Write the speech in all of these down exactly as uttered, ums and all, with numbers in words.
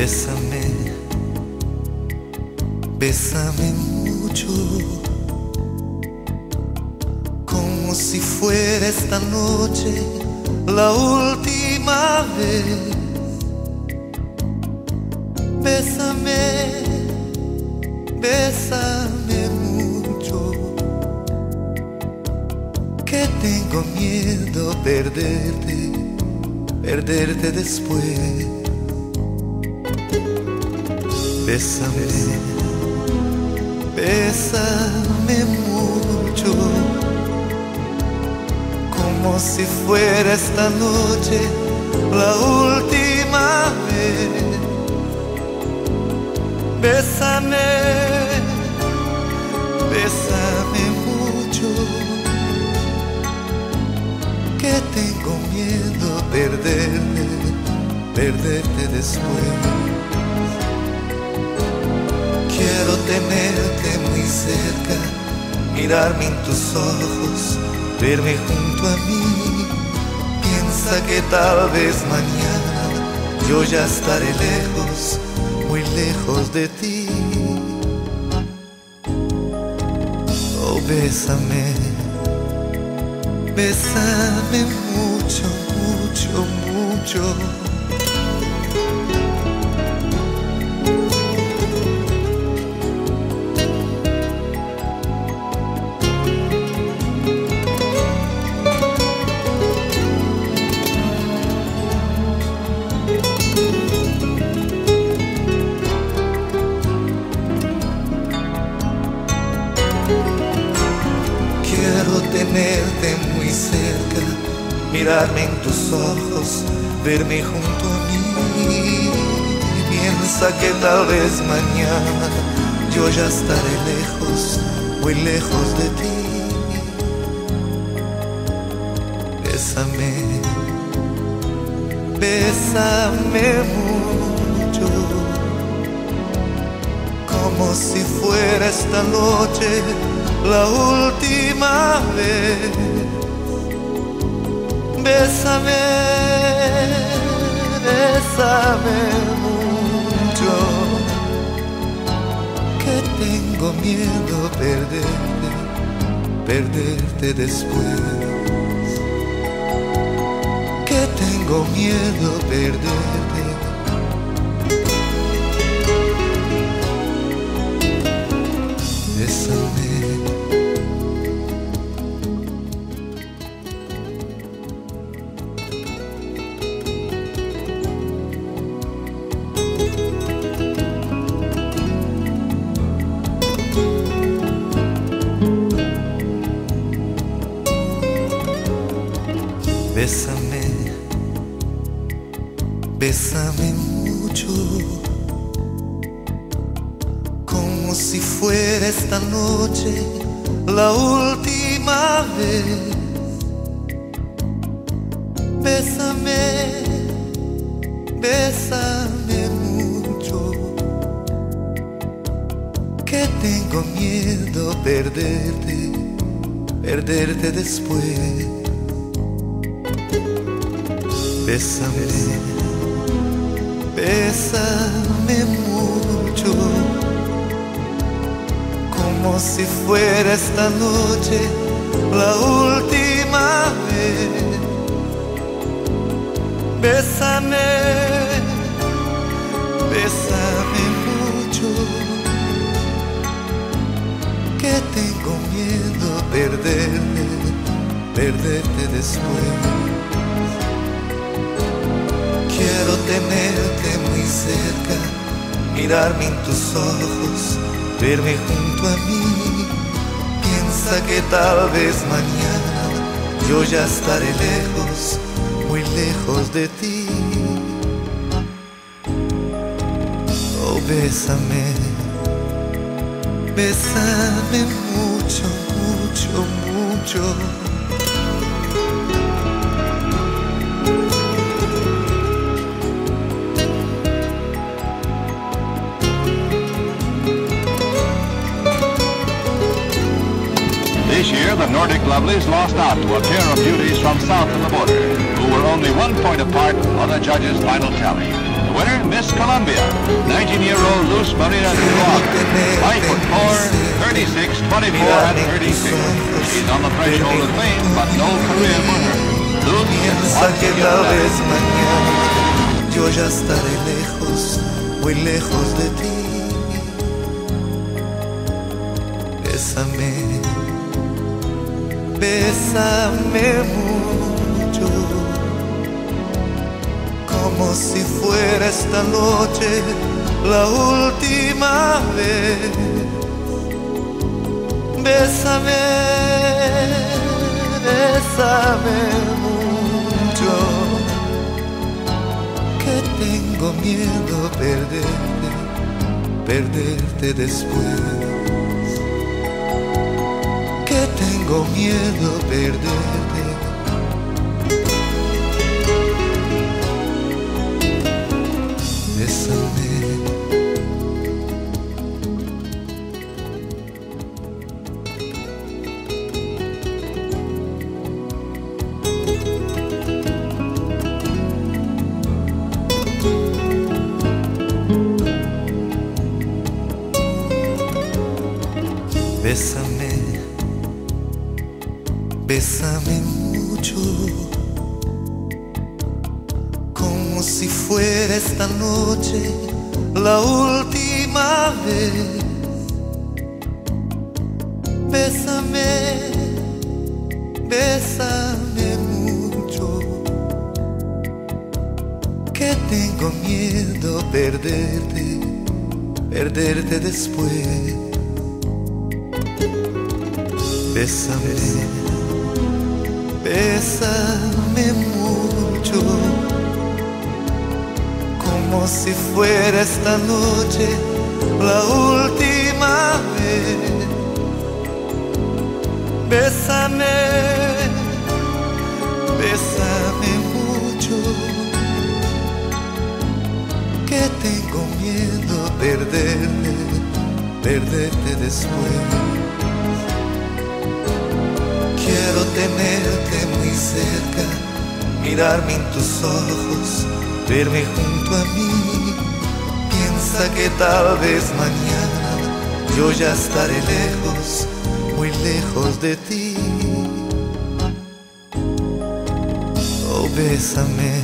Bésame, bésame mucho, como si fuera esta noche la última vez. Bésame, bésame mucho, que tengo miedo perderte, perderte después. Bésame, bésame mucho, como si fuera esta noche la última vez. Bésame, bésame mucho, que tengo miedo perderte, perderte después. Quiero tenerte muy cerca, mirarme en tus ojos, verme junto a mí. Piensa que tal vez mañana yo ya estaré lejos, muy lejos de ti. Oh, bésame, bésame mucho, mucho, mucho. Tenerte muy cerca, mirarme en tus ojos, verme junto a mí. Piensa que tal vez mañana yo ya estaré lejos, muy lejos de ti. Bésame, bésame mucho, como si fuera esta noche la última vez. Bésame, bésame mucho, que tengo miedo perderte, perderte después. Que tengo miedo perderte. Bésame. Bésame, bésame mucho, como si fuera esta noche la última vez. Bésame, bésame mucho, que tengo miedo perderte, perderte después. Bésame, bésame mucho, como si fuera esta noche la última vez. Bésame, bésame mucho, que tengo miedo perderte, perderte después. Quiero tenerte muy cerca, mirarme en tus ojos, verme junto a mí. Piensa que tal vez mañana yo ya estaré lejos, muy lejos de ti. Oh, bésame, bésame mucho, mucho, mucho. This year, the Nordic lovelies lost out to a pair of beauties from south of the border, who were only one point apart on the judges' final tally. The winner, Miss Colombia, nineteen-year-old Luz Marina Zuluaga, five foot four, thirty-six, twenty-four, and thirty-six. She's on the threshold of fame, but no career for her. Luz Piensa que tal vez mañana yo ya estaré lejos, muy lejos de ti. Bésame, bésame mucho, como si fuera esta noche la última vez. Bésame, bésame mucho, que tengo miedo perderte, perderte después. Que tengo miedo perderte. Bésame. Bésame, bésame mucho, como si fuera esta noche la última vez. Bésame, bésame mucho, que tengo miedo perderte, perderte después. Bésame, bésame mucho, como si fuera esta noche la última vez. Bésame, bésame mucho, que tengo miedo perderte, perderte después. Quiero tenerte muy cerca, mirarme en tus ojos, verme junto a mí. Piensa que tal vez mañana yo ya estaré lejos, muy lejos de ti. Oh, bésame,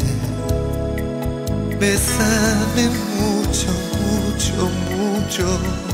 bésame mucho, mucho, mucho.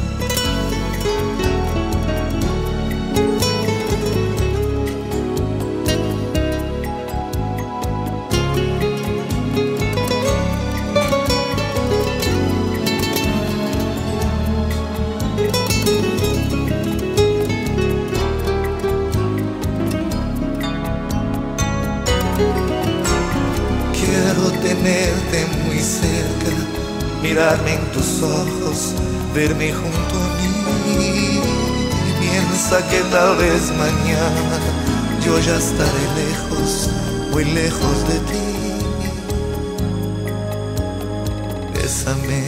Quiero tenerte muy cerca, mirarme en tus ojos, verme junto a mí. Piensa que tal vez mañana yo ya estaré lejos, muy lejos de ti. Bésame,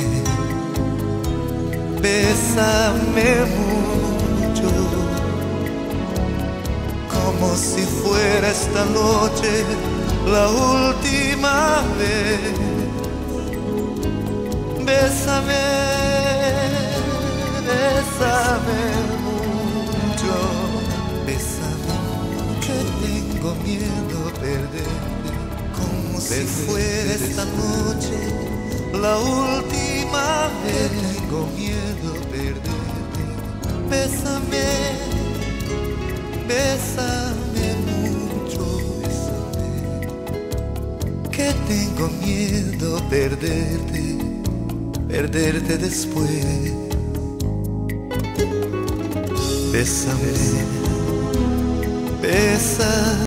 bésame mucho, como si fuera esta noche la última vez. Bésame, bésame mucho, bésame mucho, que tengo miedo perderte, como si fuera esta noche la última vez. Tengo miedo perderte. Bésame, bésame mucho, bésame, que tengo miedo perderte, perderte después. Bésame, bésame.